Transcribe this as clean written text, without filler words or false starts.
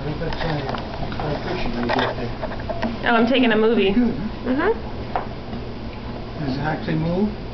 think that's a picture you get there. Oh, I'm taking a movie. Good. Mhm. Does it actually move?